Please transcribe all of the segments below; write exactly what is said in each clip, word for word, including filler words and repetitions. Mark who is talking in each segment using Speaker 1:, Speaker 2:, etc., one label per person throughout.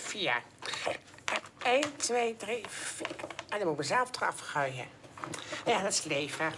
Speaker 1: vier. één, twee, drie, vier. En dan moet ik mezelf eraf gooien. Ja, dat is leven.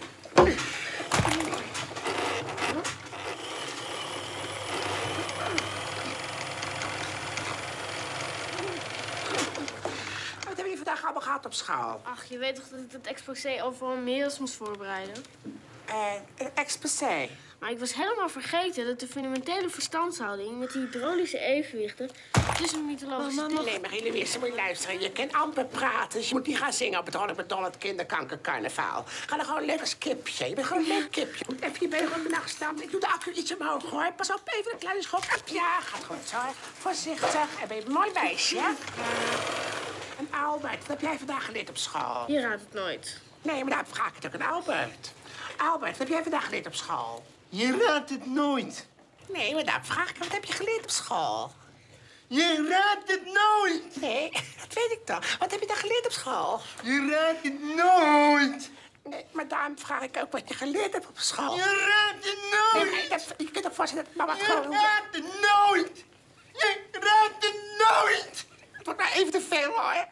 Speaker 1: Wat hebben jullie vandaag allemaal gehad op school?
Speaker 2: Ach, je weet toch dat ik het exposé over een mails moest voorbereiden?
Speaker 1: Eh, uh, exposé.
Speaker 2: Maar ik was helemaal vergeten dat de fundamentele verstandshouding met die hydraulische evenwichten tussen de mythologische
Speaker 1: Oh,
Speaker 2: teksten...
Speaker 1: nee, maar Louise, moet je luisteren. Je kan amper praten, dus je moet niet gaan zingen op het Ronald McDonald kinderkankercarnaval. Ga dan gewoon leuk als kipje. Je bent gewoon een leuk kipje. Moet even je benen op de nacht staan. Ik doe de accu iets omhoog, hoor. Pas op, even een kleine schok. Ja, gaat goed zo. Voorzichtig. En ben je een mooi meisje, hè? En Albert, wat heb jij vandaag geleerd op school?
Speaker 2: Je raadt het nooit.
Speaker 1: Nee, maar daar vraag ik het ook aan Albert. Albert, wat heb jij vandaag geleerd op school?
Speaker 3: Je raadt het nooit.
Speaker 1: Nee, maar daar vraag ik, wat heb je geleerd op school?
Speaker 3: Je raadt het nooit.
Speaker 1: Nee, dat weet ik toch. Wat heb je dan geleerd op school?
Speaker 3: Je raadt het nooit.
Speaker 1: Nee, maar daarom vraag ik ook wat je geleerd hebt op school.
Speaker 3: Je raadt het
Speaker 1: Nee,
Speaker 3: nooit.
Speaker 1: maar dat, je kunt toch voorstellen dat mama het
Speaker 3: Je
Speaker 1: gewoon...
Speaker 3: raadt het nooit. Je raadt het nooit.
Speaker 1: Het wordt nou even te veel, hoor.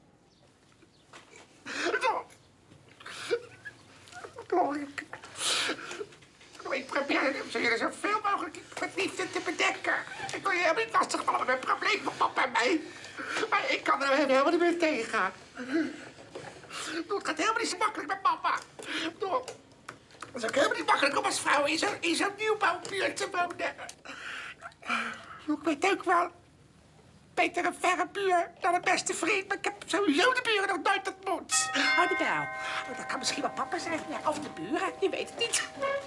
Speaker 1: Ik probeer jullie zoveel mogelijk met liefde te bedekken. Ik wil je helemaal niet lastigvallen met mijn probleem van papa en mij. Maar ik kan er helemaal niet meer tegen gaan. Het gaat helemaal niet zo makkelijk met papa. Het is ook helemaal niet makkelijk om als vrouw in zo'n in zo'n nieuwbouwbuurt te wonen. Ik weet ook wel, beter een verre buur dan een beste vriend. Maar ik heb sowieso de buren nog nooit ontmoet. Oh, die bel. Dat kan misschien wel papa zijn. Ja, of de buren, je weet het niet.